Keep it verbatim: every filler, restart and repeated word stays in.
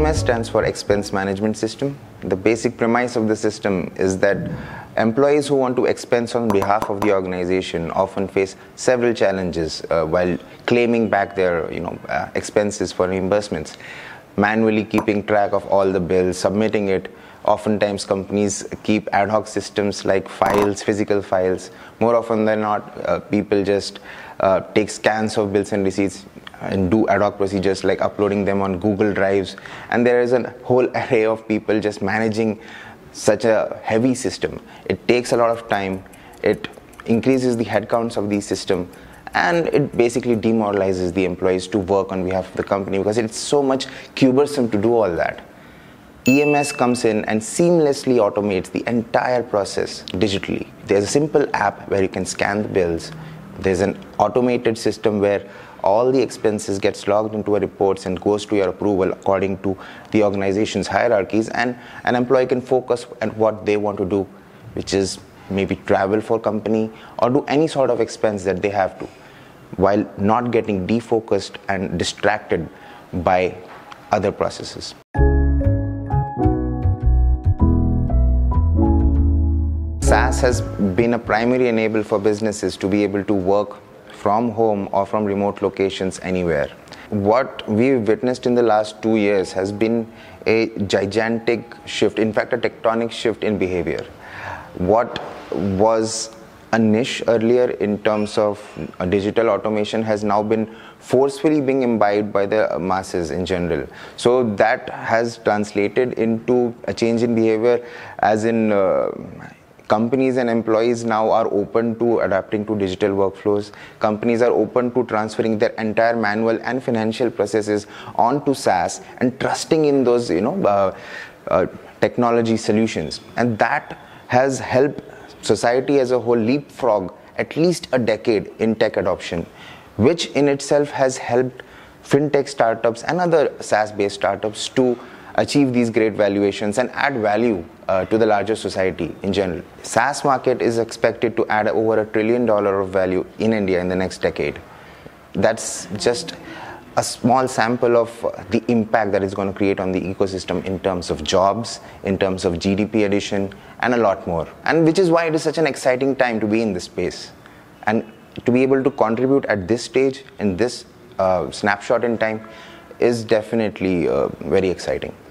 M S stands for Expense Management System. The basic premise of the system is that employees who want to expense on behalf of the organization often face several challenges uh, while claiming back their you know, uh, expenses for reimbursements. Manually keeping track of all the bills, submitting it. Oftentimes companies keep ad hoc systems like files, physical files. More often than not, uh, people just uh, take scans of bills and receipts and do ad hoc procedures like uploading them on Google Drives. And there is a whole array of people just managing such a heavy system. It takes a lot of time, it increases the headcounts of the system, and it basically demoralizes the employees to work on behalf of the company because it's so much cumbersome to do all that. E M S comes in and seamlessly automates the entire process digitally. There's a simple app where you can scan the bills. There's an automated system where all the expenses gets logged into a reports and goes to your approval according to the organization's hierarchies, and an employee can focus on what they want to do, which is maybe travel for company or do any sort of expense that they have to, while not getting defocused and distracted by other processes. SaaS has been a primary enabler for businesses to be able to work from home or from remote locations anywhere. What we've witnessed in the last two years has been a gigantic shift, in fact a tectonic shift in behavior. What was a niche earlier in terms of digital automation has now been forcefully being imbibed by the masses in general. So that has translated into a change in behavior, as in uh, companies and employees now are open to adapting to digital workflows. Companies are open to transferring their entire manual and financial processes onto SaaS and trusting in those you know uh, uh, technology solutions. And that has helped society as a whole leapfrog at least a decade in tech adoption, which in itself has helped fintech startups and other SaaS-based startups to achieve these great valuations and add value uh, to the larger society in general. SaaS market is expected to add over a trillion dollar of value in India in the next decade. That's just a small sample of the impact that it's going to create on the ecosystem in terms of jobs, in terms of G D P addition, and a lot more. And which is why it is such an exciting time to be in this space. And to be able to contribute at this stage, in this uh, snapshot in time, is definitely uh, very exciting.